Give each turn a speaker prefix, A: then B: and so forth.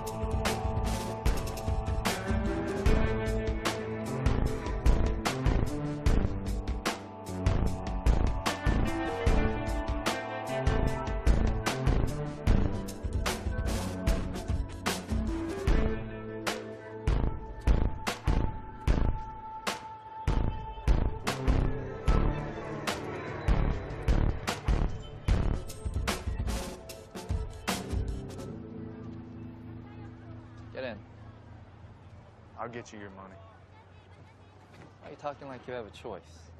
A: Get in.
B: I'll get you your money.
A: Why are you talking like you have a choice?